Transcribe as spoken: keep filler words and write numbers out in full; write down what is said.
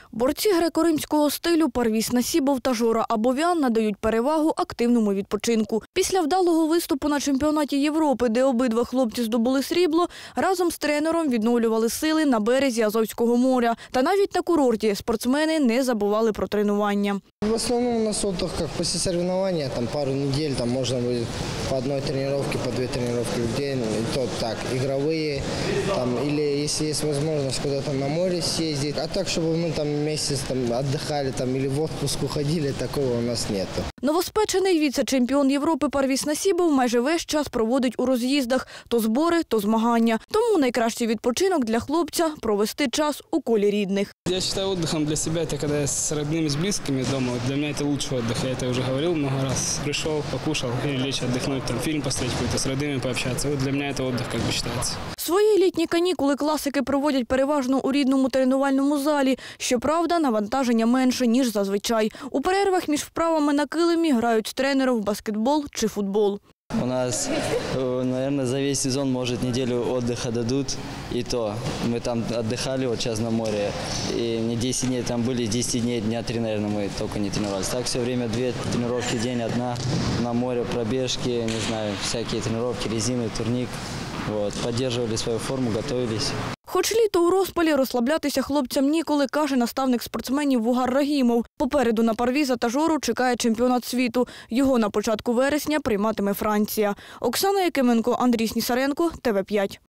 Борці греко-римського стилю Парвіз Насібов та Жора Абовян надають перевагу активному відпочинку. Після вдалого виступу на чемпіонаті Європи, де обидва хлопці здобули срібло, разом з тренером відновлювали сили на березі Азовського моря. Та навіть на курорті спортсмени не забували про тренування. В основном у нас отдых, как после соревнования, там пару недель, там можно будет по одной тренировке, по две тренировки в день, и то так, игровые, там, или если есть возможность куда-то на море съездить. А так, чтобы мы там месяц там, отдыхали там, или в отпуск уходили, такого у нас нет. Новоспечений віце-чемпіон Європи Парвіз Насібов майже весь час проводить у роз'їздах – то збори, то змагання. Тому найкращий відпочинок для хлопця – провести час у колі рідних. Я считаю, отдыхом для себя это когда я с родными, с близкими дома. Для меня это лучший отдых. Я это уже говорил много раз. Пришел, покушал, или лечь отдохнуть, там фильм посмотреть какой-то, с родными пообщаться. Вот для меня это отдых, как бы считается. Свої літні канікули класики проводять переважно у рідному тренувальному залі. Щоправда, навантаження менше, ніж зазвичай. У перервах між вправами на килимі грають з тренером в баскетбол чи футбол. У нас, наверное, за весь сезон, может, неделю отдыха дадут, и то. Мы там отдыхали вот сейчас на море, и не десять дней там были, десять дней дня три, наверное, мы только не тренировались. Так все время две тренировки в день, одна на море, пробежки, не знаю, всякие тренировки, резины, турник. Вот, поддерживали свою форму, готовились. Хоч літо у розпалі, розслаблятися хлопцям ніколи, каже наставник спортсменів Вугар Рагімов. Попереду на Парвіза та Жору чекає чемпіонат світу. Його на початку вересня прийматиме Франція. Оксана Якименко, Андрій Снісаренко, Т В п'ять.